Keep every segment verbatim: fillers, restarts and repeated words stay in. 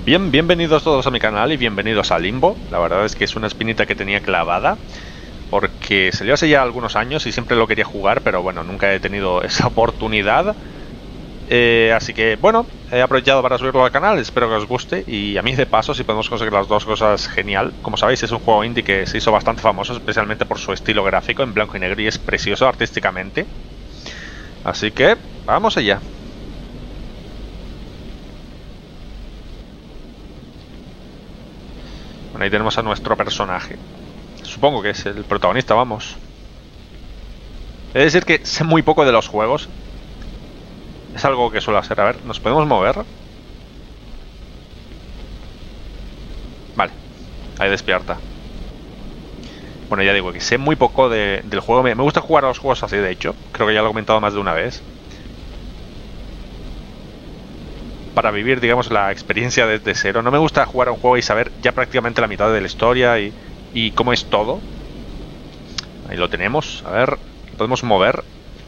Bien, bienvenidos todos a mi canal y bienvenidos a Limbo. La verdad es que es una espinita que tenía clavada, porque salió hace ya algunos años y siempre lo quería jugar, pero bueno, nunca he tenido esa oportunidad. Eh, así que bueno, he aprovechado para subirlo al canal, espero que os guste. Y a mí de paso, si podemos conseguir las dos cosas, genial. Como sabéis, es un juego indie que se hizo bastante famoso, especialmente por su estilo gráfico en blanco y negro, y es precioso artísticamente. Así que vamos allá. Bueno, ahí tenemos a nuestro personaje. Supongo que es el protagonista, vamos. He de decir que sé muy poco de los juegos. Es algo que suele hacer. A ver, ¿nos podemos mover? Vale, ahí despierta. Bueno, ya digo que sé muy poco de, del juego. Me, me gusta jugar a los juegos así, de hecho. Creo que ya lo he comentado más de una vez. Para vivir, digamos, la experiencia desde cero. No me gusta jugar a un juego y saber ya prácticamente la mitad de la historia y, y cómo es todo. Ahí lo tenemos. A ver, podemos mover.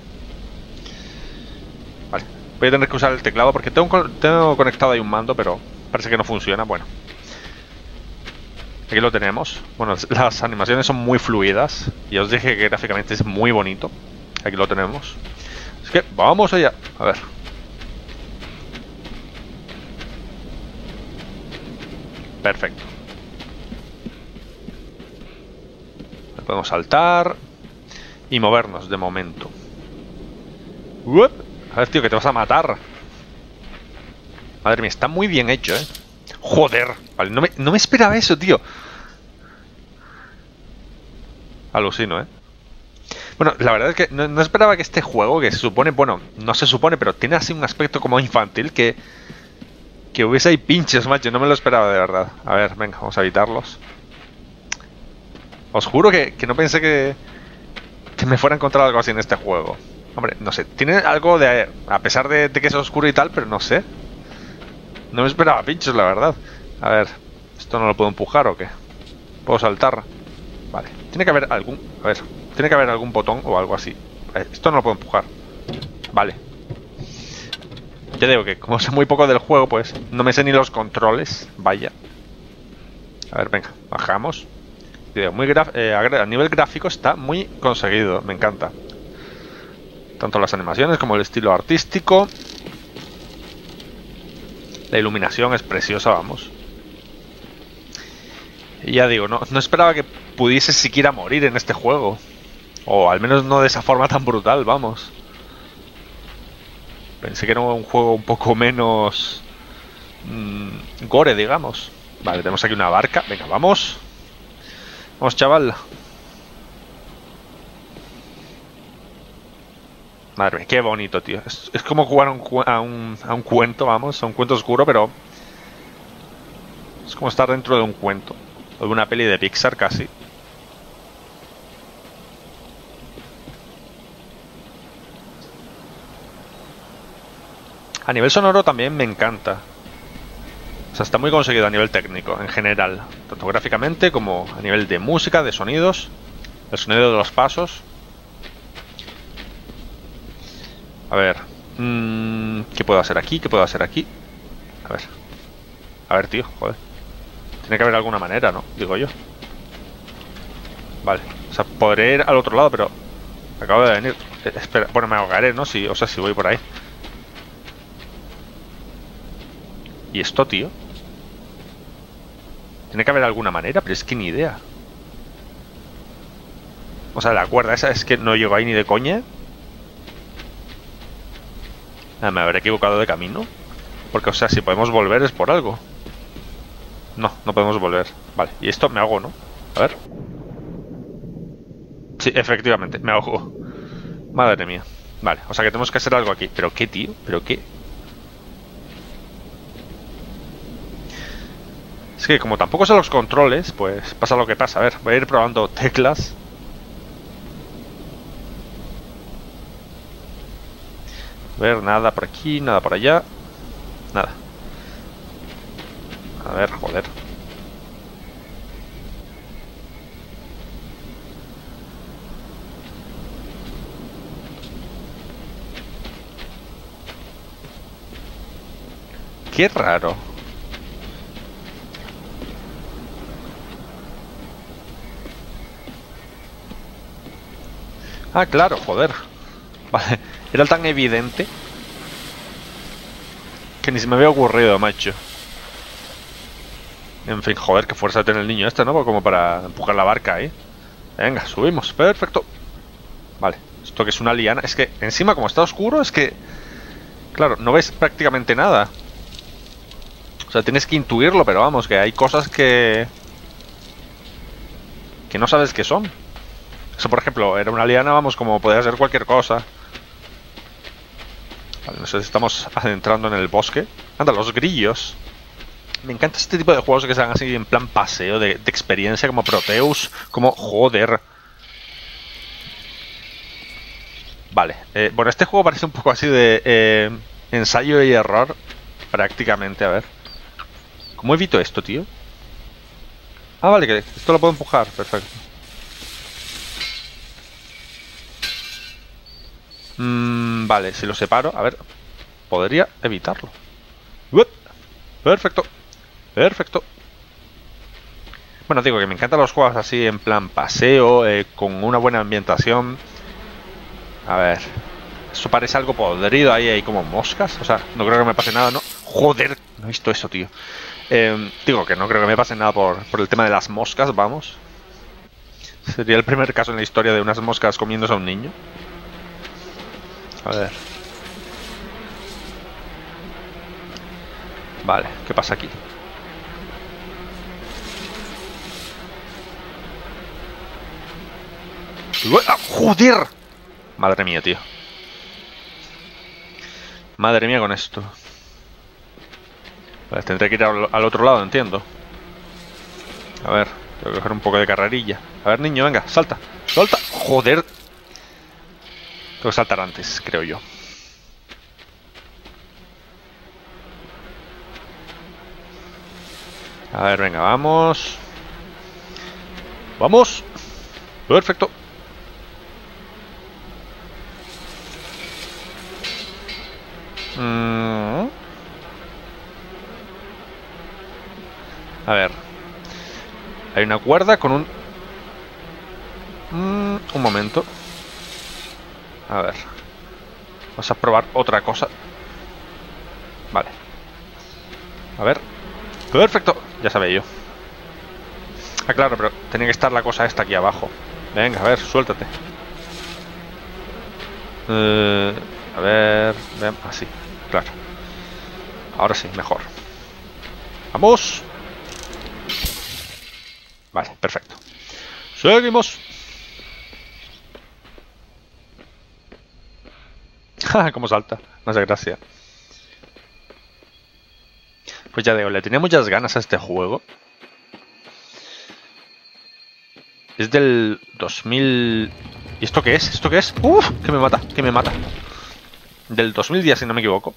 Vale, voy a tener que usar el teclado porque tengo, tengo conectado ahí un mando, pero parece que no funciona. Bueno, aquí lo tenemos. Bueno, las animaciones son muy fluidas. Ya os dije que gráficamente es muy bonito. Aquí lo tenemos. Así que vamos allá. A ver. Perfecto. Podemos saltar y movernos de momento. ¡Uop! A ver, tío, que te vas a matar. Madre mía, está muy bien hecho, ¿eh? Joder. Vale, no me, no me esperaba eso, tío. Alucino, ¿eh? Bueno, la verdad es que no, no esperaba que este juego, que se supone, bueno, no se supone, pero tiene así un aspecto como infantil, que que hubiese ahí pinches, macho. No me lo esperaba, de verdad. A ver, venga, vamos a evitarlos. Os juro que, que no pensé que, que me fuera a encontrar algo así en este juego. Hombre, no sé, tiene algo de... A pesar de, de que es oscuro y tal, pero no sé. No me esperaba pinchos, la verdad. A ver, ¿esto no lo puedo empujar o qué? ¿Puedo saltar? Vale, tiene que haber algún... A ver, tiene que haber algún botón o algo así. Eh, esto no lo puedo empujar. Vale. Ya digo que como sé muy poco del juego, pues no me sé ni los controles. Vaya. A ver, venga, bajamos. Muy graf eh, a nivel gráfico está muy conseguido, me encanta. Tanto las animaciones como el estilo artístico. La iluminación es preciosa, vamos. Y ya digo, no, no esperaba que pudiese siquiera morir en este juego. O al menos no de esa forma tan brutal, vamos. Pensé que era un juego un poco menos... Mmm, gore, digamos. Vale, tenemos aquí una barca. Venga, vamos. Vamos, chaval. Madre mía, qué bonito, tío. Es, es como jugar a un, a, un, a un cuento, vamos. A un cuento oscuro, pero... Es como estar dentro de un cuento. O de una peli de Pixar, casi. A nivel sonoro también me encanta. O sea, está muy conseguido a nivel técnico, en general. Tanto gráficamente como a nivel de música, de sonidos. El sonido de los pasos. A ver. Mmm, ¿qué puedo hacer aquí? ¿Qué puedo hacer aquí? A ver. A ver, tío, joder. Tiene que haber alguna manera, ¿no? Digo yo. Vale. O sea, podré ir al otro lado, pero... Acabo de venir. Eh, espera. Bueno, me ahogaré, ¿no? Si, o sea, si voy por ahí. ¿Y esto, tío? Tiene que haber alguna manera, pero es que ni idea. O sea, la cuerda esa es que no llego ahí ni de coña. Ah, me habré equivocado de camino. Porque, o sea, si podemos volver es por algo. No, no podemos volver. Vale, y esto me ahogo, ¿no? A ver. Sí, efectivamente, me ahogo. Madre mía. Vale, o sea que tenemos que hacer algo aquí. ¿Pero qué, tío? ¿Pero qué? Es que como tampoco sé los controles, pues pasa lo que pasa. A ver, voy a ir probando teclas. A ver, nada por aquí, nada por allá. Nada. A ver, joder. Qué raro. Ah, claro, joder. Vale, era tan evidente que ni se me había ocurrido, macho. En fin, joder, qué fuerza tiene el niño este, ¿no? Como para empujar la barca ahí. Venga, subimos, perfecto. Vale, esto que es una liana. Es que encima, como está oscuro, es que... Claro, no ves prácticamente nada. O sea, tienes que intuirlo, pero vamos, que hay cosas que... que no sabes qué son. Eso, por ejemplo, era una liana, vamos, como podría ser cualquier cosa. Vale, nos estamos adentrando en el bosque. Anda, los grillos. Me encanta este tipo de juegos que se hagan así en plan paseo, de, de experiencia, como Proteus, como... Joder. Vale, eh, bueno, este juego parece un poco así de eh, ensayo y error, prácticamente, a ver. ¿Cómo evito esto, tío? Ah, vale, que esto lo puedo empujar, perfecto. Mm, vale, si lo separo, a ver, podría evitarlo. ¡Uep! Perfecto, perfecto. Bueno, digo que me encantan los juegos así en plan paseo, eh, con una buena ambientación. A ver, eso parece algo podrido, ahí hay como moscas. O sea, no creo que me pase nada, ¿no? Joder, no he visto eso, tío. Eh, digo que no creo que me pase nada por, por el tema de las moscas, vamos. Sería el primer caso en la historia de unas moscas comiéndose a un niño. A ver. Vale, ¿qué pasa aquí? ¡Ah, ¡joder! Madre mía, tío. Madre mía con esto. Vale, tendré que ir al, al otro lado, entiendo. A ver, tengo que coger un poco de carrerilla. A ver, niño, venga, salta. ¡Salta! ¡Joder! Tengo que saltar antes, creo yo. A ver, venga, vamos. ¡Vamos! Perfecto. Mm. A ver. Hay una cuerda con un... Mm, un momento. A ver. Vamos a probar otra cosa. Vale. A ver. Perfecto. Ya sabía yo. Ah, claro, pero tenía que estar la cosa esta aquí abajo. Venga, a ver, suéltate. Eh, a ver... Ven, así, claro. Ahora sí, mejor. ¡Vamos! Vale, perfecto. Seguimos. Cómo salta. No sé, gracia. Pues ya digo, le tenía muchas ganas a este juego. Es del dos mil... ¿Y esto qué es? ¿Esto qué es? ¡Uf! Que me mata, que me mata. Del dos mil diez, si no me equivoco.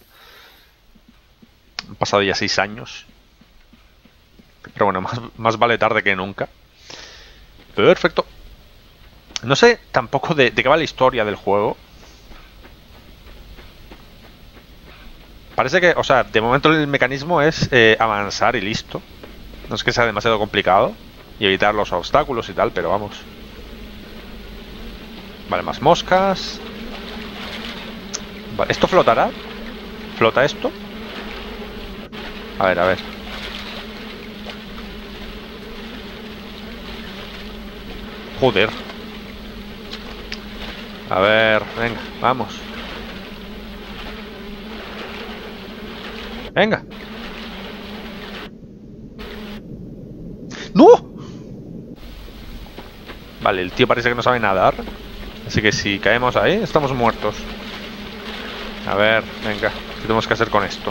Han pasado ya seis años. Pero bueno, más, más vale tarde que nunca. Perfecto. No sé tampoco de, de qué va la historia del juego. Parece que, o sea, de momento el mecanismo es eh, avanzar y listo. No es que sea demasiado complicado. Y evitar los obstáculos y tal, pero vamos. Vale, más moscas. Vale, ¿esto flotará? ¿Flota esto? A ver, a ver. Joder. A ver, venga, vamos. Venga. ¡No! Vale, el tío parece que no sabe nadar. Así que si caemos ahí, estamos muertos. A ver, venga, ¿qué tenemos que hacer con esto?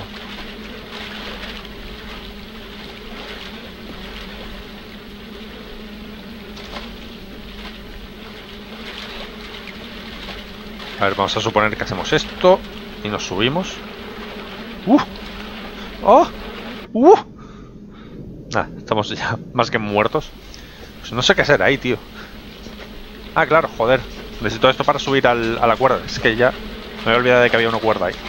A ver, vamos a suponer que hacemos esto y nos subimos. ¡Uh! ¡Oh! ¡Uh! Ah, estamos ya más que muertos. Pues no sé qué hacer ahí, tío. Ah, claro, joder. Necesito esto para subir al, a la cuerda. Es que ya me había olvidado de que había una cuerda ahí.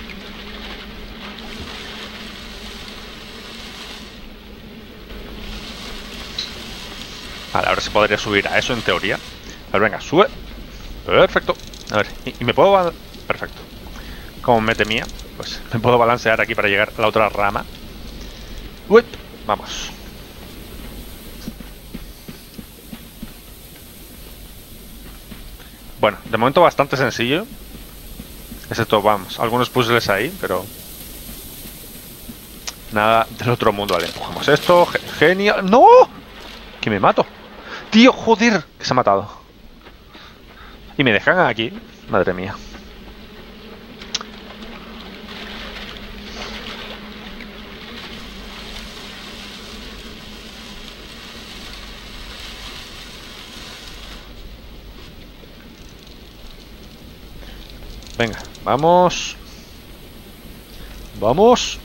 Vale, ahora se podría subir a eso en teoría. A ver, venga, sube. Perfecto. A ver, y, y me puedo... Perfecto. Como me temía, pues me puedo balancear aquí para llegar a la otra rama. Uy, vamos. Bueno, de momento bastante sencillo. Excepto, vamos, algunos puzzles ahí, pero... Nada del otro mundo. Vale, empujamos esto. Genial. ¡No! Que me mato. Tío, joder, que se ha matado. Y me dejan aquí. Madre mía. Venga, vamos. Vamos.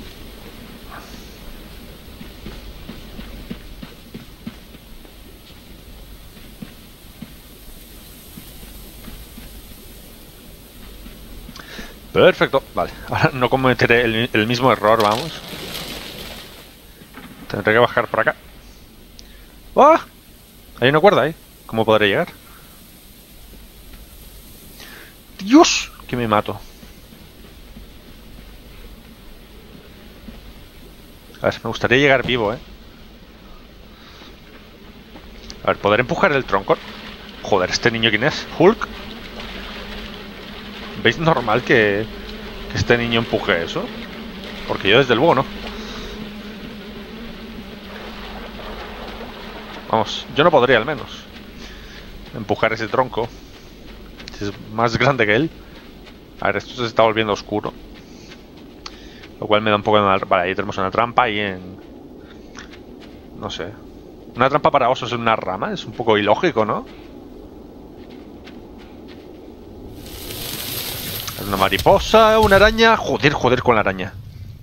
Perfecto, vale. Ahora no cometeré el, el mismo error, vamos. Tendré que bajar por acá. ¡Ah! Hay una cuerda ahí. ¿Cómo podré llegar? ¡Dios! Que me mato. A ver, me gustaría llegar vivo, ¿eh? A ver, ¿poder empujar el tronco? Joder, ¿este niño quién es? ¿Hulk? ¿Veis normal que, que este niño empuje eso? Porque yo desde luego no. Vamos, yo no podría al menos empujar ese tronco. Si es más grande que él. A ver, esto se está volviendo oscuro. Lo cual me da un poco de mal. Vale, ahí tenemos una trampa y en... No sé. Una trampa para osos en una rama. Es un poco ilógico, ¿no? Una mariposa, una araña. Joder, joder con la araña.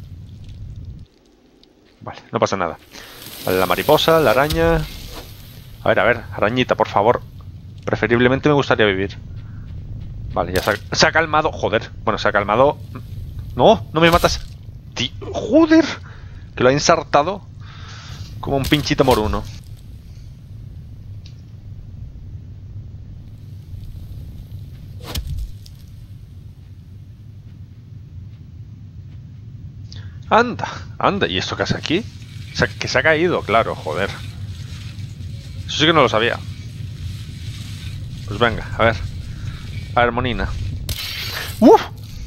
Vale, no pasa nada. Vale, la mariposa, la araña. A ver, a ver, arañita, por favor. Preferiblemente me gustaría vivir. Vale, ya se ha, se ha calmado. Joder, bueno, se ha calmado. No, no me matas. Tío, joder, que lo ha ensartado como un pinchito moruno. Anda, anda, ¿y esto qué hace aquí? O sea, que se ha caído, claro, joder. Eso sí que no lo sabía. Pues venga, a ver. A ver, monina. ¡Uf!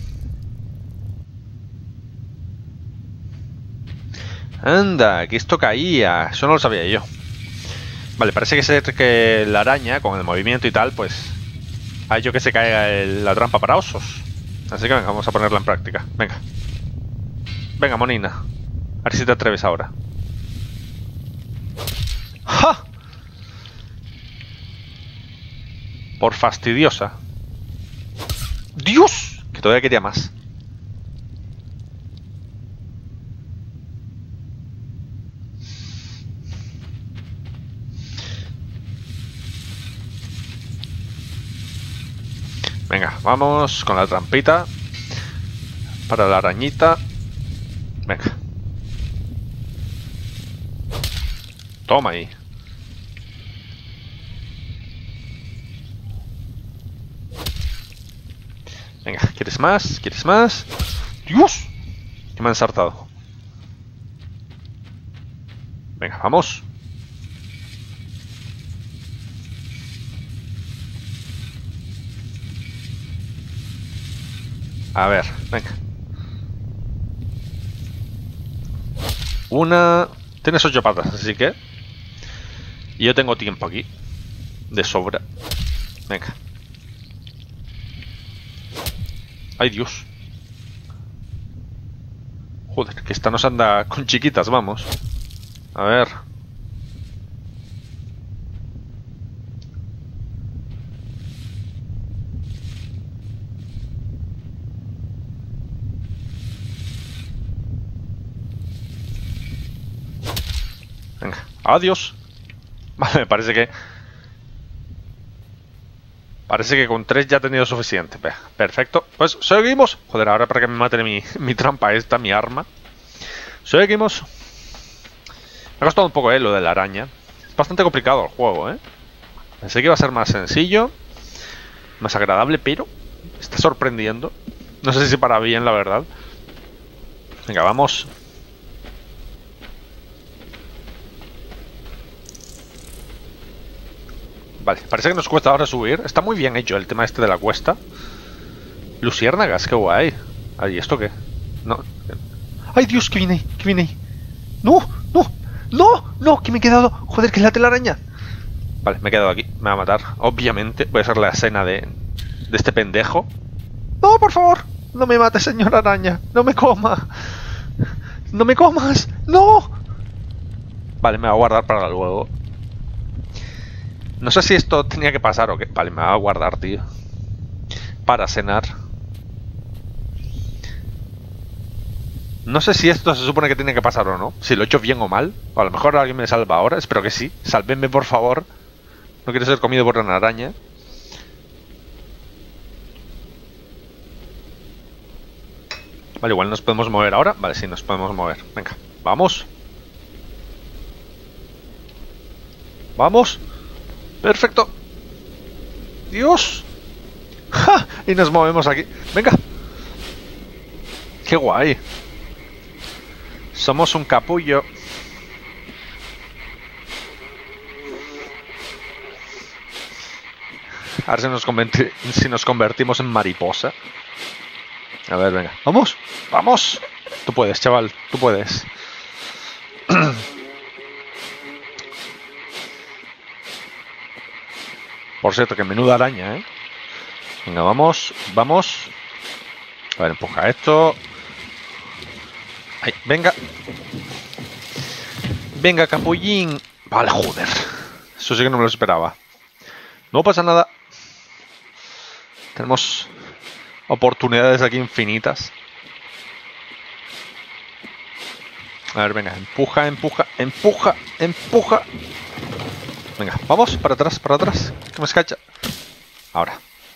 Anda, que esto caía. Eso no lo sabía yo. Vale, parece que ser que la araña, con el movimiento y tal, pues ha hecho que se caiga el, la trampa para osos. Así que venga, vamos a ponerla en práctica. Venga. Venga, monina. A ver si te atreves ahora. ¡Ja! Por fastidiosa. ¡Dios! Que todavía quería más. Venga, vamos con la trampita. Para la arañita. Venga. Toma ahí. Venga, ¿quieres más? ¿Quieres más? ¡Dios! Que me han ensartado. Venga, vamos. A ver, venga. Una... Tienes ocho patas, así que... Y yo tengo tiempo aquí. De sobra. Venga. ¡Ay, Dios! Joder, que esta nos anda con chiquitas, vamos. A ver. Venga, adiós. Vale, me parece que... Parece que con tres ya he tenido suficiente. Perfecto. Pues seguimos. Joder, ahora para que me mate mi, mi trampa esta, mi arma. Seguimos. Me ha costado un poco, eh, lo de la araña. Es bastante complicado el juego, eh. Pensé que iba a ser más sencillo. más agradable, pero está sorprendiendo. No sé si para bien, la verdad. Venga, vamos. Vale, parece que nos cuesta ahora subir. Está muy bien hecho el tema este de la cuesta. Luciérnagas, qué guay. Ay, ¿esto qué? No. ¡Ay, Dios! ¿Qué viene ahí? ¿Qué viene ahí? ¡No! ¡No! ¡No! ¡No! ¿Qué me he quedado? ¡Joder, que es la telaraña! Vale, me he quedado aquí. Me va a matar. Obviamente. Voy a hacer la escena de, de este pendejo. ¡No, por favor! ¡No me mates, señor araña! ¡No me coma! ¡No me comas! ¡No! Vale, me va a guardar para luego. No sé si esto tenía que pasar o qué. Vale, me va a guardar, tío. Para cenar. No sé si esto se supone que tiene que pasar o no. Si lo he hecho bien o mal. O a lo mejor alguien me salva ahora. Espero que sí. Sálvenme, por favor. No quiero ser comido por una araña. Vale, igual nos podemos mover ahora. Vale, sí, nos podemos mover. Venga, vamos. Vamos. Perfecto. Dios. ¡Ja! Y nos movemos aquí. Venga. Qué guay. Somos un capullo. A ver si nos, converti si nos convertimos en mariposa. A ver, venga. ¡Vamos! ¡Vamos! Tú puedes, chaval. Tú puedes. Por cierto, que menuda araña, ¿eh? Venga, vamos. Vamos. A ver, empuja esto. Ay, venga. Venga, capullín. Vale, joder. Eso sí que no me lo esperaba. No pasa nada. Tenemos oportunidades aquí infinitas. A ver, venga. Empuja, empuja, empuja, empuja. Venga, vamos. Para atrás, para atrás. Que me escacha. Ahora.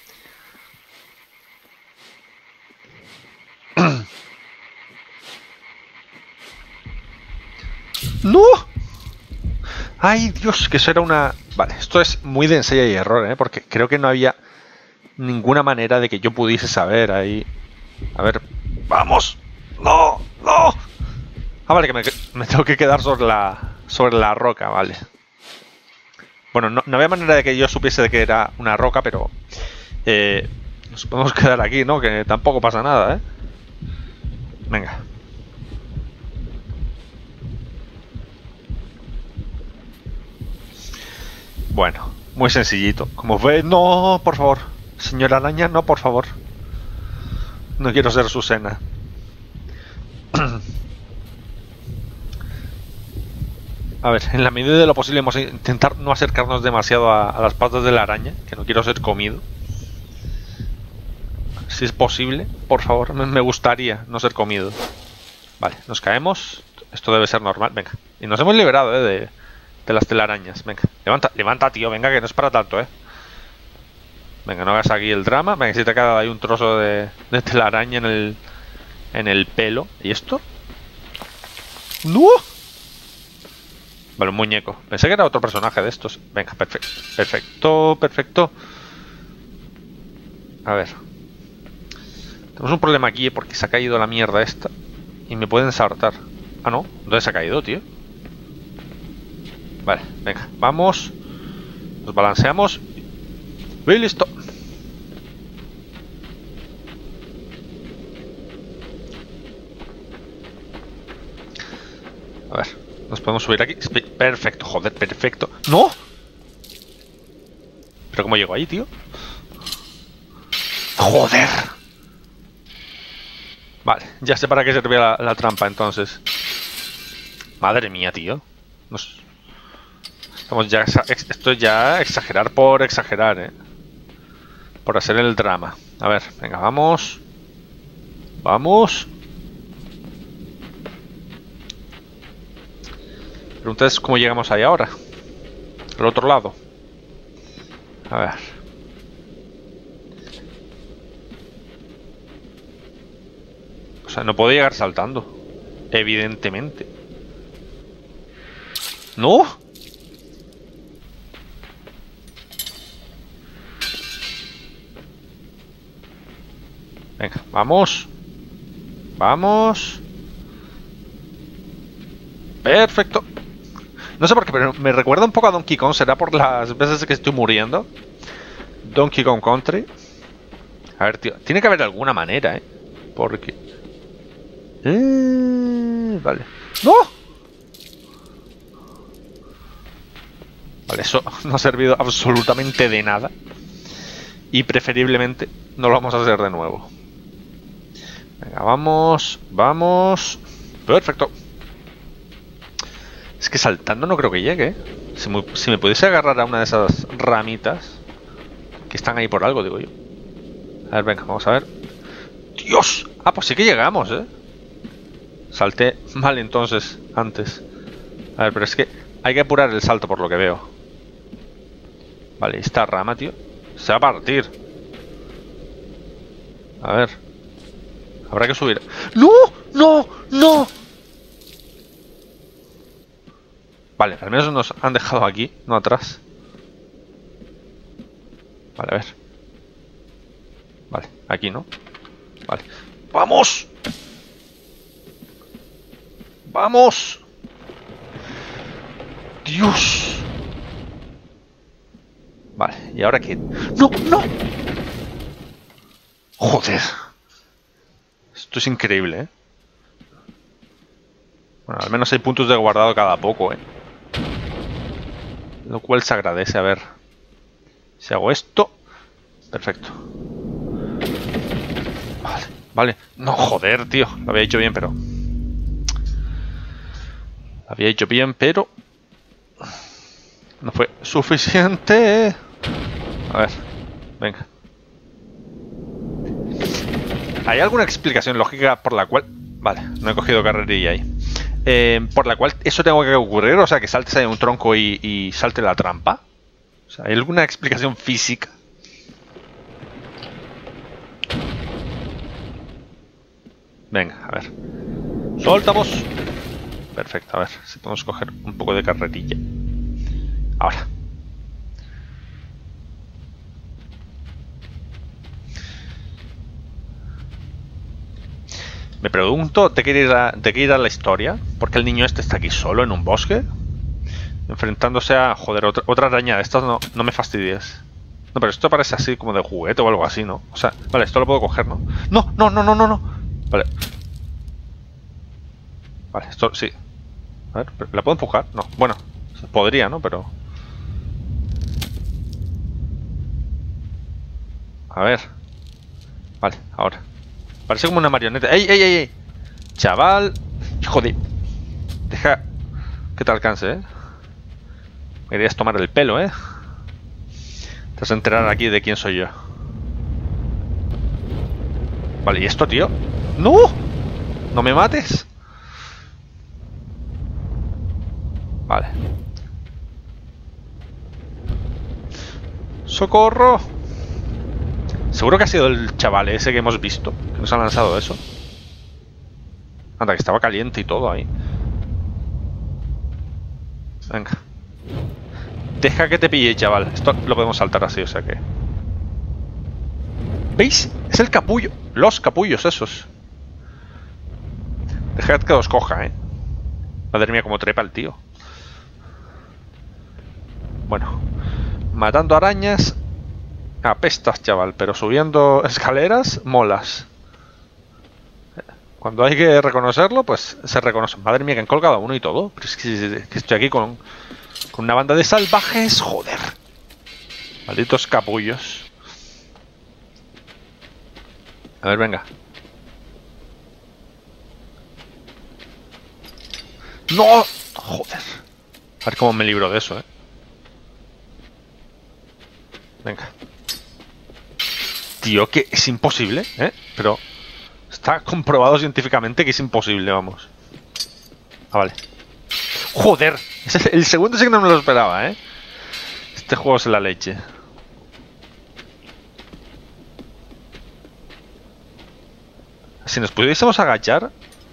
¡No! ¡Ay, Dios! Que eso era una... Vale, esto es muy de ensayo y error, ¿eh? Porque creo que no había ninguna manera de que yo pudiese saber ahí... A ver... ¡Vamos! ¡No! ¡No! Ah, vale, que me, me tengo que quedar sobre la... Sobre la roca, vale. Bueno, no, no había manera de que yo supiese de que era una roca, pero... Eh, nos podemos quedar aquí, ¿no? Que tampoco pasa nada, ¿eh? Venga. Bueno, muy sencillito. Como veis, no, por favor. Señora araña, no, por favor. No quiero ser su cena. A ver, en la medida de lo posible vamos a intentar no acercarnos demasiado a, a las patas de la araña, que no quiero ser comido. Si es posible, por favor, me, me gustaría no ser comido. Vale, nos caemos. Esto debe ser normal, venga. Y nos hemos liberado, eh, de... De las telarañas, venga. Levanta, levanta, tío, venga, que no es para tanto, eh. Venga, no hagas aquí el drama. Venga, si te ha quedado ahí un trozo de, de telaraña en el, en el pelo. ¿Y esto? ¡No! Vale, un muñeco. Pensé que era otro personaje de estos. Venga, perfecto. Perfecto, perfecto. A ver. Tenemos un problema aquí, eh, porque se ha caído la mierda esta. Y me pueden saltar. Ah, no. ¿Dónde se ha caído, tío? Vale, venga, vamos. Nos balanceamos. Y listo. A ver, nos podemos subir aquí. Perfecto, joder, perfecto. ¡No! ¿Pero cómo llego ahí, tío? ¡Joder! Vale, ya sé para qué servía la, la trampa, entonces. Madre mía, tío. Nos... Estamos ya... Esto es ya exagerar por exagerar, eh. Por hacer el drama. A ver, venga, vamos. Vamos. Pregunta es cómo llegamos ahí ahora. Al otro lado. A ver. O sea, no puedo llegar saltando. Evidentemente. ¡No! Venga, vamos. Vamos. Perfecto. No sé por qué, pero me recuerda un poco a Donkey Kong. ¿Será por las veces que estoy muriendo? Donkey Kong Country. A ver, tío. Tiene que haber alguna manera, ¿eh? Porque... Eh... Vale. ¡No! Vale, eso no ha servido absolutamente de nada. Y preferiblemente no lo vamos a hacer de nuevo. Venga, vamos. Vamos. Perfecto. Es que saltando no creo que llegue, ¿eh? Si me, si me pudiese agarrar a una de esas ramitas que están ahí por algo, digo yo. A ver, venga, vamos a ver. ¡Dios! Ah, pues sí que llegamos, ¿eh? Salté mal entonces, antes. A ver, pero es que hay que apurar el salto por lo que veo. Vale, esta rama, tío, se va a partir. A ver. Habrá que subir. ¡No! ¡No! ¡No! Vale, al menos nos han dejado aquí, no atrás. Vale, a ver. Vale, aquí no. Vale. ¡Vamos! ¡Vamos! ¡Dios! Vale, ¿y ahora qué? ¡No! ¡No! ¡Joder! Esto es increíble, ¿eh? Bueno, al menos hay puntos de guardado cada poco, ¿eh? Lo cual se agradece. A ver. Si hago esto... Perfecto. Vale, vale. No, joder, tío. Lo había hecho bien, pero... Lo había hecho bien, pero... No fue suficiente. A ver. Venga. ¿Hay alguna explicación lógica por la cual... Vale, no he cogido carrerilla ahí. Eh, por la cual eso tengo que ocurrir, o sea, que saltes ahí un tronco y, y salte la trampa. O sea, ¿hay alguna explicación física? Venga, a ver. ¡Soltamos! Perfecto, a ver si podemos coger un poco de carrerilla. Ahora. Me pregunto de qué irá, de qué irá la historia. ¿Por qué el niño este está aquí solo en un bosque? Enfrentándose a... Joder, otra, otra araña de estas. No, no me fastidies. No, pero esto parece así como de juguete o algo así, ¿no? O sea, vale, esto lo puedo coger, ¿no? ¡No, no, no, no, no, no! Vale. Vale, esto sí. A ver, ¿la puedo empujar? No, bueno, podría, ¿no? Pero... A ver. Vale, ahora. Parece como una marioneta. ¡Ey, ey, ey, ey! Chaval. Hijo de... Deja que te alcance, ¿eh? Me querías tomar el pelo, ¿eh? Te vas a enterar aquí de quién soy yo. Vale, ¿y esto, tío? ¡No! ¡No me mates! Vale. ¡Socorro! Seguro que ha sido el chaval ese que hemos visto, que nos ha lanzado eso. Anda, que estaba caliente y todo ahí. Venga. Deja que te pille, chaval. Esto lo podemos saltar así, o sea que... ¿Veis? Es el capullo. Los capullos esos. Dejad que los coja, ¿eh? Madre mía, cómo trepa el tío. Bueno. Matando arañas... Apestas, chaval, pero subiendo escaleras, molas. Cuando hay que reconocerlo, pues se reconoce. Madre mía, que han colgado a uno y todo. Pero es que, que estoy aquí con, con una banda de salvajes, joder. Malditos capullos. A ver, venga. ¡No! Joder. A ver cómo me libro de eso, eh. Venga. Tío, que es imposible, ¿eh? Pero está comprobado científicamente que es imposible, vamos. Ah, vale. ¡Joder! El segundo sí que no me lo esperaba, ¿eh? Este juego es la leche. Si nos pudiésemos agachar,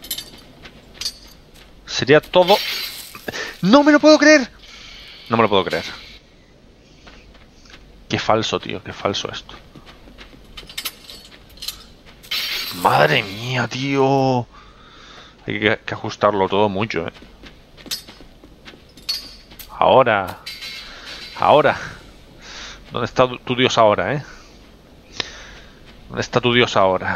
sería todo... ¡No me lo puedo creer! No me lo puedo creer. Qué falso, tío. Qué falso esto. Madre mía, tío. Hay que, que ajustarlo todo mucho, eh. Ahora. Ahora. ¿Dónde está tu, tu dios ahora, eh? ¿Dónde está tu dios ahora?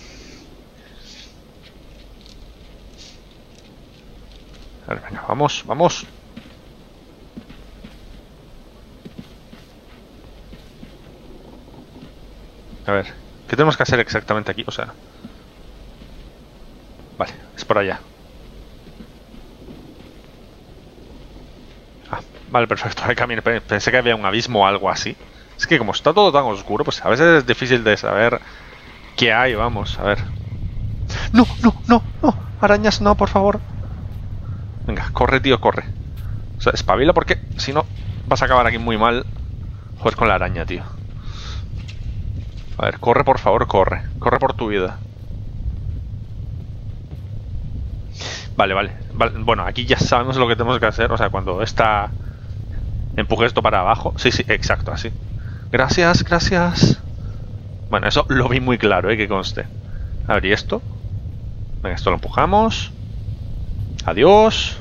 A ver, venga, vamos, vamos. A ver, ¿qué tenemos que hacer exactamente aquí? O sea... Vale, es por allá. Ah, vale, perfecto. Hay camino. Pensé que había un abismo o algo así. Es que como está todo tan oscuro, pues a veces es difícil de saber qué hay, vamos, a ver. ¡No, no, no, no! Arañas, no, por favor. Venga, corre, tío, corre. O sea, espabila porque si no vas a acabar aquí muy mal. Joder, con la araña, tío. A ver, corre, por favor, corre. Corre por tu vida. Vale, vale, vale. Bueno, aquí ya sabemos lo que tenemos que hacer. O sea, cuando esta... empuje esto para abajo. Sí, sí, exacto, así. Gracias, gracias. Bueno, eso lo vi muy claro, eh, que conste. A ver, ¿y esto? Venga, esto lo empujamos. Adiós.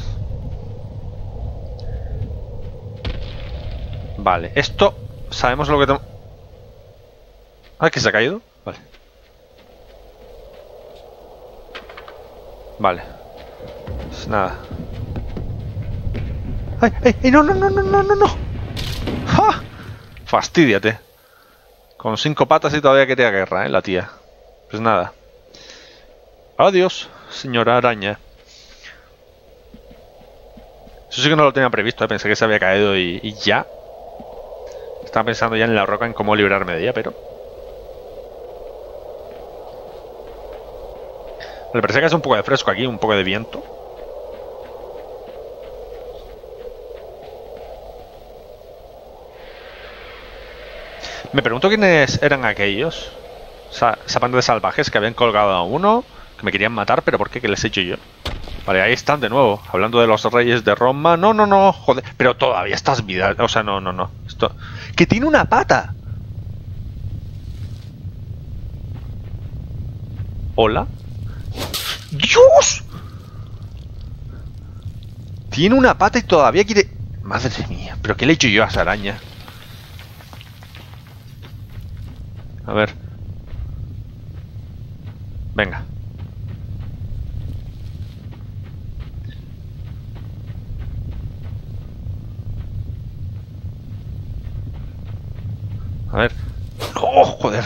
Vale, esto... sabemos lo que tenemos... Ah, que se ha caído. Vale. Vale. Pues nada. ¡Ay, ay, ay! ¡No, no, no, no, no, no, no! ¡Ja! Fastídiate. Con cinco patas y todavía quería guerra, eh, la tía. Pues nada. Adiós, señora araña. Eso sí que no lo tenía previsto, eh. Pensé que se había caído y, y ya. Estaba pensando ya en la roca, en cómo librarme de ella, pero... Me parece que hace un poco de fresco aquí, un poco de viento. Me pregunto quiénes eran aquellos. Esa, esa banda de salvajes que habían colgado a uno, que me querían matar, pero ¿por qué? ¿Qué les he hecho yo? Vale, ahí están de nuevo, hablando de los reyes de Roma. No, no, no, joder. Pero todavía estás vida. O sea, no, no, no. Esto... ¡Que tiene una pata! ¿Hola? ¡Dios! Tiene una pata y todavía quiere... Madre mía, ¿pero qué le he hecho yo a esa araña? A ver. Venga. A ver. ¡Oh, joder!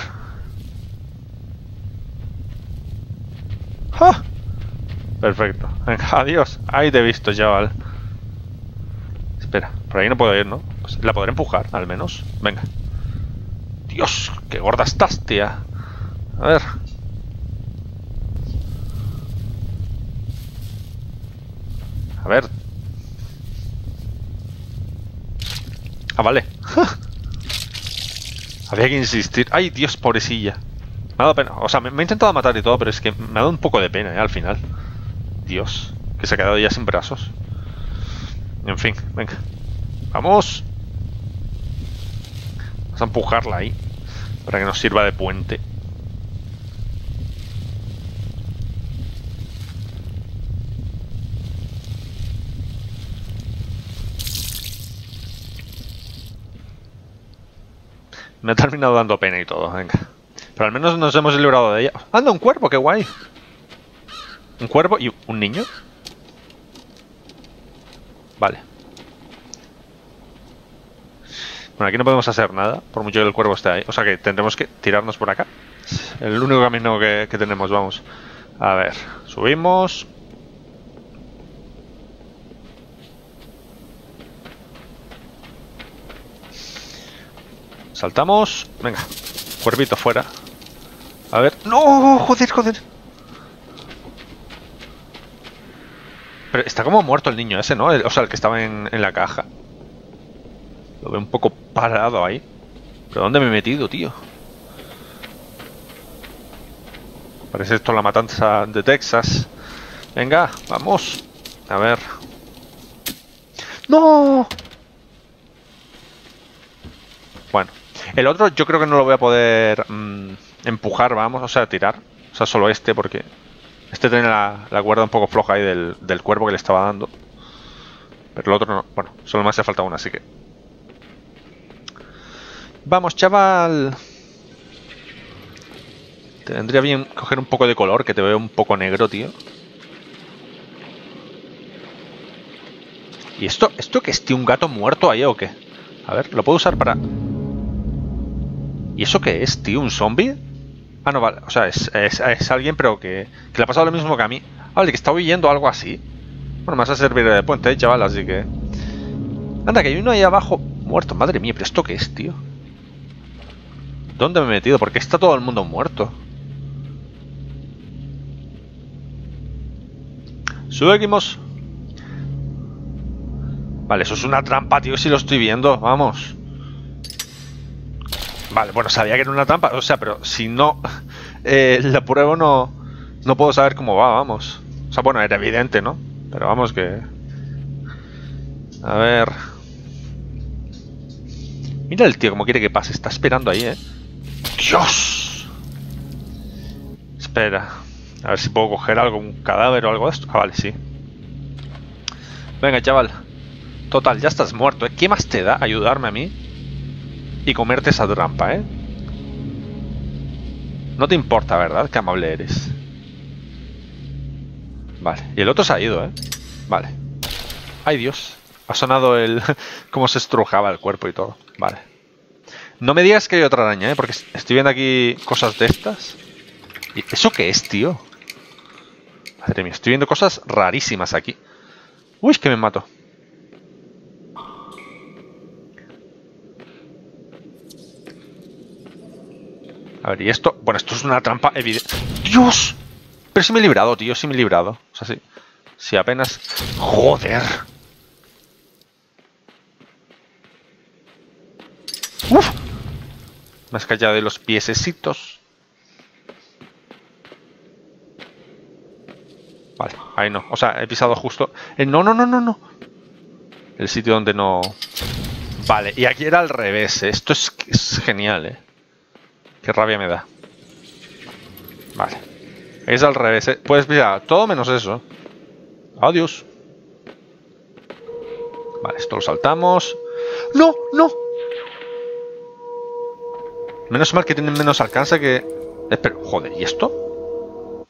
¡Ah! Perfecto. Venga, adiós. Ahí te he visto, chaval. Espera, por ahí no puedo ir, ¿no? Pues la podré empujar, al menos. Venga. Dios, qué gorda estás, tía. A ver. A ver. Ah, vale. Había que insistir. Ay, Dios, pobrecilla. Me ha dado pena. O sea, me, me he intentado matar y todo, pero es que me ha dado un poco de pena, ¿eh? Al final. Dios, que se ha quedado ya sin brazos. En fin, venga. Vamos. Vamos a empujarla ahí, para que nos sirva de puente. Me ha terminado dando pena y todo, venga. Pero al menos nos hemos librado de ella. ¡Anda, un cuervo! ¡Qué guay! Un cuervo y un niño. Vale. Bueno, aquí no podemos hacer nada, por mucho que el cuervo esté ahí. O sea que tendremos que tirarnos por acá. El único camino que, que tenemos, vamos. A ver, subimos. Saltamos. Venga, cuervito fuera. A ver. ¡No! ¡Joder, joder! Pero está como muerto el niño ese, ¿no? El, o sea, el que estaba en, en la caja. Lo veo un poco parado ahí. ¿Pero dónde me he metido, tío? Parece esto la matanza de Texas. Venga, vamos. A ver. ¡No! Bueno. El otro yo creo que no lo voy a poder mmm, empujar, vamos. O sea, tirar. O sea, solo este, porque este tiene la, la cuerda un poco floja ahí del, del cuervo que le estaba dando. Pero el otro no. Bueno, solo me hace falta una, así que... Vamos, chaval. Te vendría bien coger un poco de color, que te veo un poco negro, tío. ¿Y esto, esto qué es, tío? ¿Un gato muerto ahí o qué? A ver, lo puedo usar para... ¿Y eso qué es, tío? ¿Un zombie? Ah, no, vale. O sea, es, es, es alguien, pero que, que le ha pasado lo mismo que a mí. Ah, vale, que está huyendo o algo así. Bueno, me vas a servir de puente, ¿eh, chaval? Así que... Anda, que hay uno ahí abajo muerto. Madre mía, ¿pero esto qué es, tío? ¿Dónde me he metido? ¿Por qué está todo el mundo muerto? Seguimos. Vale, eso es una trampa, tío, si lo estoy viendo. Vamos. Vale, bueno, sabía que era una trampa. O sea, pero si no eh, la pruebo no, no puedo saber cómo va, vamos. O sea, bueno, era evidente, ¿no? Pero vamos que... A ver... Mira el tío como quiere que pase. Está esperando ahí, ¿eh? ¡Dios! Espera. A ver si puedo coger algo, un cadáver o algo de esto. Ah, vale, sí. Venga, chaval. Total, ya estás muerto, ¿eh? ¿Qué más te da ayudarme a mí y comerte esa trampa, eh? No te importa, ¿verdad? Qué amable eres. Vale, y el otro se ha ido, ¿eh? Vale. ¡Ay, Dios! Ha sonado el... cómo se estrujaba el cuerpo y todo. Vale. No me digas que hay otra araña, ¿eh? Porque estoy viendo aquí cosas de estas. ¿Y eso qué es, tío? Madre mía, estoy viendo cosas rarísimas aquí. Uy, que me mato. A ver, y esto... Bueno, esto es una trampa evidente. ¡Dios! Pero sí me he librado, tío, sí me he librado. O sea, sí. Sí, apenas... ¡Joder! ¡Uf! Me has callado de los piececitos. Vale, ahí no. O sea, he pisado justo... Eh, no, no, no, no, no. El sitio donde no... Vale, y aquí era al revés, ¿eh? Esto es, es genial, ¿eh? Qué rabia me da. Vale. Es al revés, ¿eh? Puedes pillar todo menos eso. Adiós. Vale, esto lo saltamos. ¡No! ¡No! Menos mal que tienen menos alcance que... Espera, joder, ¿y esto?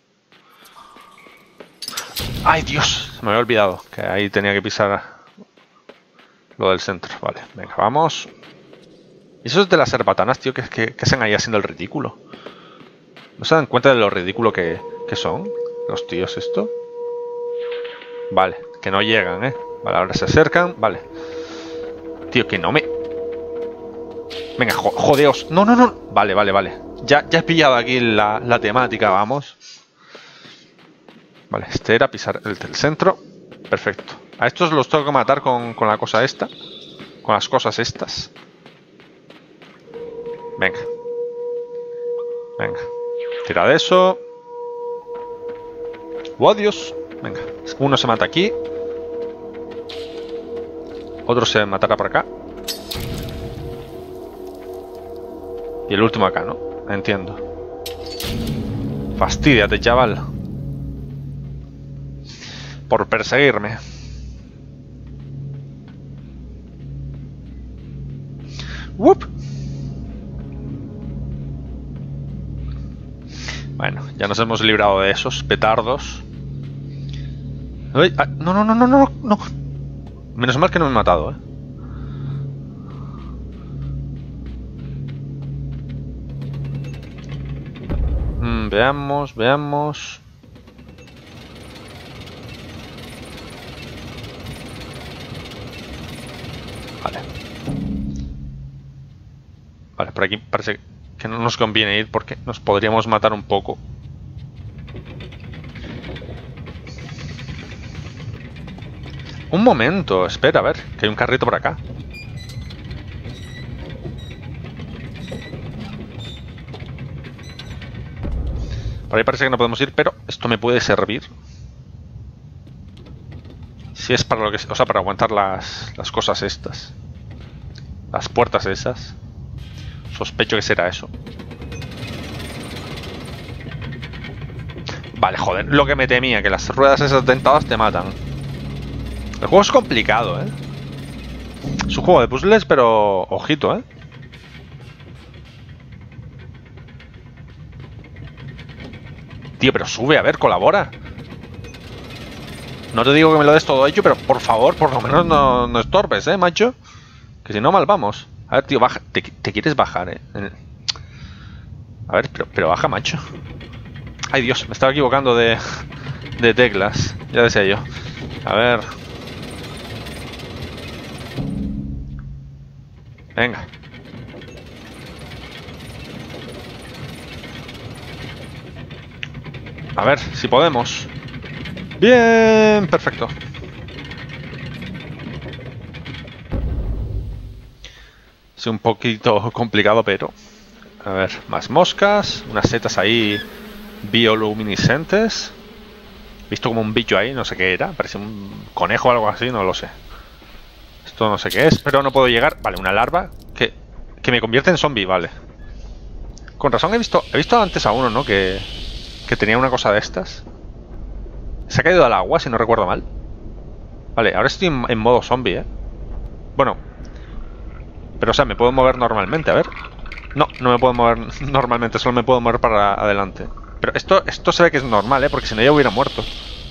¡Ay, Dios! Se me había olvidado que ahí tenía que pisar lo del centro. Vale, venga, vamos. Y eso es de las herbatanas, tío, que, que, que hacen ahí haciendo el ridículo. ¿No se dan cuenta de lo ridículo que, que son los tíos esto? Vale, que no llegan, ¿eh? Vale, ahora se acercan, vale. Tío, que no me... Venga, jo jodeos. No, no, no. Vale, vale, vale. Ya, ya he pillado aquí la, la temática, vamos. Vale, este era pisar el del centro. Perfecto. A estos los tengo que matar con, con la cosa esta. Con las cosas estas. Venga. Venga. Tira de eso. ¡Oh, Dios! Venga. Uno se mata aquí. Otro se matará por acá. Y el último acá, ¿no? Entiendo. Fastídiate, chaval. Por perseguirme. ¡Wup! Bueno, ya nos hemos librado de esos petardos. ¡Ay! Ah, no, no, no, no, no, no. Menos mal que no me he matado, ¿eh? Mm, veamos, veamos. Vale. Vale, por aquí parece que no nos conviene ir porque nos podríamos matar un poco. Un momento, espera, a ver, que hay un carrito por acá. Por ahí parece que no podemos ir, pero esto me puede servir. Si es para lo que, o sea, para aguantar las, las cosas estas. Las puertas esas. Sospecho que será eso. Vale, joder, lo que me temía, que las ruedas esas dentadas te matan. El juego es complicado, ¿eh? Es un juego de puzzles, pero... ojito, ¿eh? Tío, pero sube, a ver, colabora. No te digo que me lo des todo hecho, pero por favor, por lo menos no, no estorbes, ¿eh, macho? Que si no, mal vamos. A ver, tío, baja. Te, te quieres bajar, ¿eh? A ver, pero, pero baja, macho. Ay, Dios, me estaba equivocando de, de teclas. Ya decía yo. A ver. Venga. A ver, si podemos. Bien, perfecto. Es un poquito complicado, pero... A ver, más moscas. Unas setas ahí bioluminiscentes. He visto como un bicho ahí, no sé qué era. Parece un conejo o algo así, no lo sé. Esto no sé qué es, pero no puedo llegar. Vale, una larva que, que me convierte en zombie, vale. Con razón he visto, he visto antes a uno, ¿no? Que, que tenía una cosa de estas. Se ha caído al agua, si no recuerdo mal. Vale, ahora estoy en, en modo zombie, ¿eh? Bueno. Pero, o sea, me puedo mover normalmente, a ver. No, no me puedo mover normalmente, solo me puedo mover para adelante. Pero esto, esto se ve que es normal, ¿eh? Porque si no ya hubiera muerto.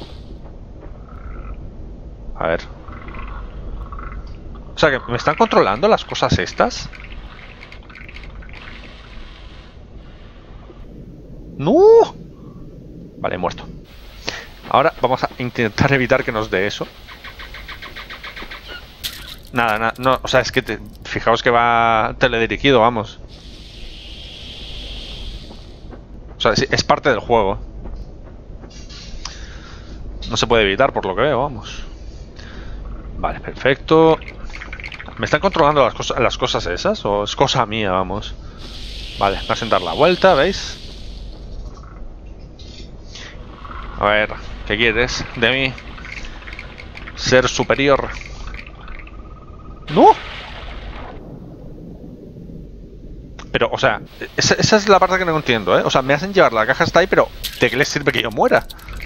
A ver. O sea, que me están controlando las cosas estas. ¡No! Vale, he muerto. Ahora vamos a intentar evitar que nos dé eso. Nada, nada, no, o sea, es que te, fijaos que va teledirigido, vamos. O sea, es parte del juego. No se puede evitar por lo que veo, vamos. Vale, perfecto. ¿Me están controlando las cosas, las cosas esas? ¿O es cosa mía, vamos? Vale, voy a sentar la vuelta, ¿veis? A ver, ¿qué quieres de mí? Ser superior. ¡No! Pero, o sea, esa, esa es la parte que no entiendo, ¿eh? O sea, me hacen llevar la caja hasta ahí, pero ¿de qué les sirve que yo muera?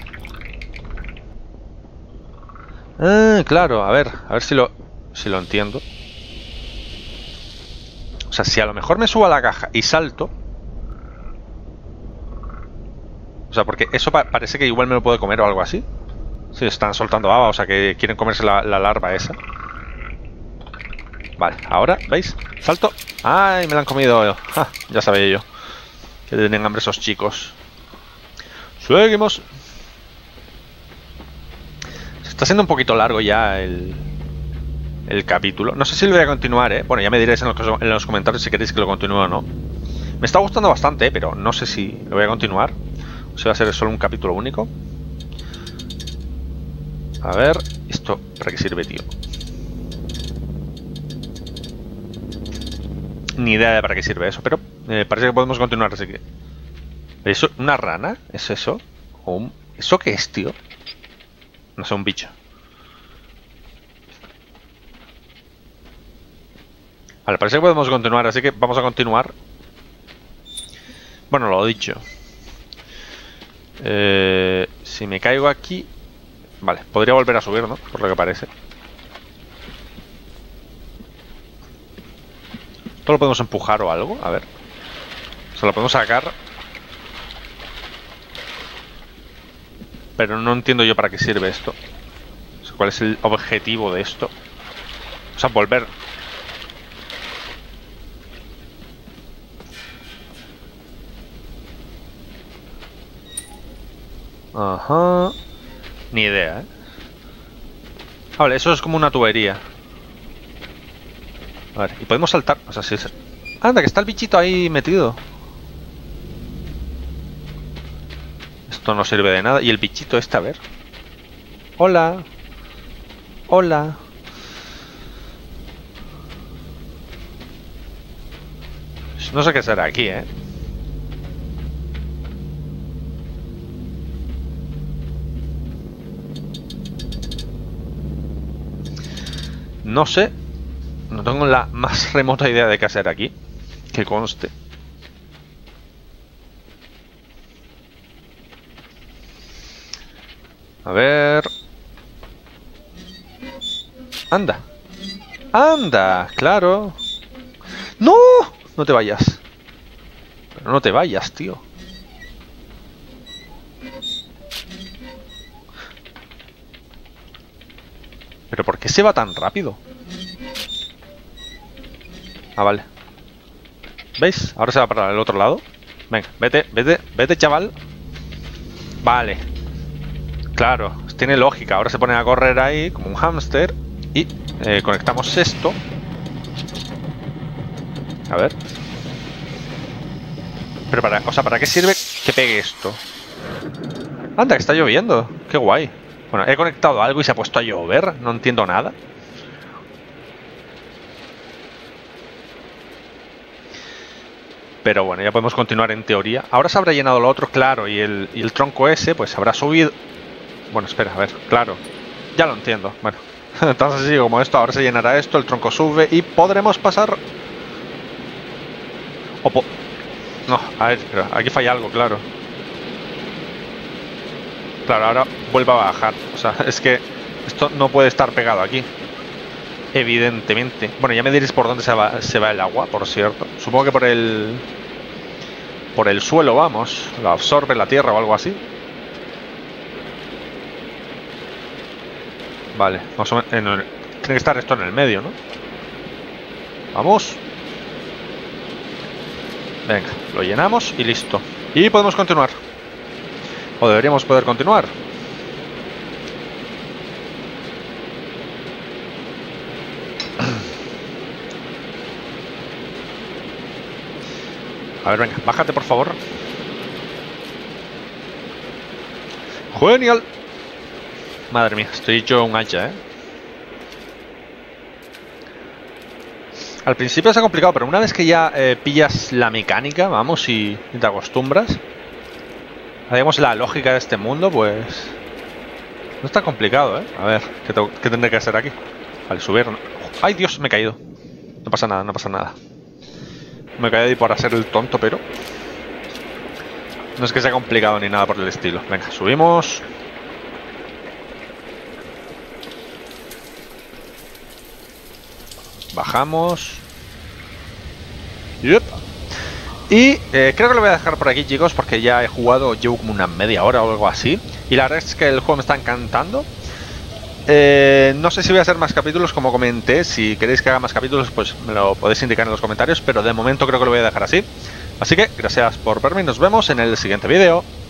Ah, claro, a ver, a ver si lo, si lo entiendo. O sea, si a lo mejor me subo a la caja y salto... O sea, porque eso pa parece que igual me lo puedo comer o algo así. Sí, están soltando baba, o sea que quieren comerse la, la larva esa. Vale, ahora, ¿veis? Salto. ¡Ay, me la han comido! Ah, ya sabía yo que tienen hambre esos chicos. Seguimos. Se está haciendo un poquito largo ya el, el capítulo. No sé si lo voy a continuar, ¿eh? Bueno, ya me diréis en los, en los comentarios si queréis que lo continúe o no. Me está gustando bastante, ¿eh? Pero no sé si lo voy a continuar. O si va a ser solo un capítulo único. A ver, ¿esto para qué sirve, tío? Ni idea de para qué sirve eso, pero eh, parece que podemos continuar, así que... ¿Eso? ¿Una rana? ¿Es eso? ¿O un... ¿Eso qué es, tío? No sé, un bicho. Vale, parece que podemos continuar, así que vamos a continuar. Bueno, lo dicho. Eh, si me caigo aquí... Vale, podría volver a subir, ¿no? Por lo que parece. ¿Esto lo podemos empujar o algo? A ver. Se lo podemos sacar. Pero no entiendo yo para qué sirve esto. O sea, ¿cuál es el objetivo de esto? O sea, volver... Ajá. Ni idea, ¿eh? Vale, eso es como una tubería. A ver, y podemos saltar. O sea, sí. Anda, que está el bichito ahí metido. Esto no sirve de nada. Y el bichito este, a ver. Hola. Hola. No sé qué será aquí, ¿eh? No sé. No tengo la más remota idea de qué hacer aquí. Que conste. A ver... Anda. Anda, claro. ¡No! No te vayas. Pero no te vayas, tío. ¿Pero por qué se va tan rápido? Ah, vale. ¿Veis? Ahora se va para el otro lado. Venga, vete, vete, vete, chaval. Vale. Claro, tiene lógica. Ahora se pone a correr ahí como un hámster. Y eh, conectamos esto. A ver. Pero para, o sea, ¿para qué sirve que pegue esto? Anda, que está lloviendo. Qué guay. Bueno, he conectado algo y se ha puesto a llover. No entiendo nada. Pero bueno, ya podemos continuar en teoría. Ahora se habrá llenado lo otro, claro. Y el, y el tronco ese, pues habrá subido. Bueno, espera, a ver, claro. Ya lo entiendo. Bueno, entonces así como esto, ahora se llenará esto, el tronco sube y podremos pasar. O po no, a ver, aquí falla algo, claro. Claro, ahora vuelve a bajar. O sea, es que esto no puede estar pegado aquí. Evidentemente. Bueno, ya me diréis por dónde se va, se va el agua, por cierto. Supongo que por el... Por el suelo, vamos. La absorbe la tierra o algo así. Vale, más o menos, en el, tiene que estar esto en el medio, ¿no? Vamos. Venga, lo llenamos y listo. Y podemos continuar. O deberíamos poder continuar. A ver, venga, bájate por favor. Genial. Madre mía, estoy hecho un hacha, ¿eh? Al principio es complicado, pero una vez que ya eh, pillas la mecánica, vamos, y, y te acostumbras, digamos, la lógica de este mundo, pues... No está complicado, ¿eh? A ver, ¿qué, tengo, qué tendré que hacer aquí? Vale, subir... ¡Ay, Dios! Me he caído. No pasa nada, no pasa nada. Me he caído ahí por hacer el tonto, pero... No es que sea complicado ni nada por el estilo. Venga, subimos... Bajamos. Yep. Y eh, creo que lo voy a dejar por aquí, chicos, porque ya he jugado, llevo como una media hora o algo así. Y la verdad es que el juego me está encantando. Eh, no sé si voy a hacer más capítulos, como comenté. Si queréis que haga más capítulos, pues me lo podéis indicar en los comentarios. Pero de momento creo que lo voy a dejar así. Así que gracias por verme y nos vemos en el siguiente vídeo.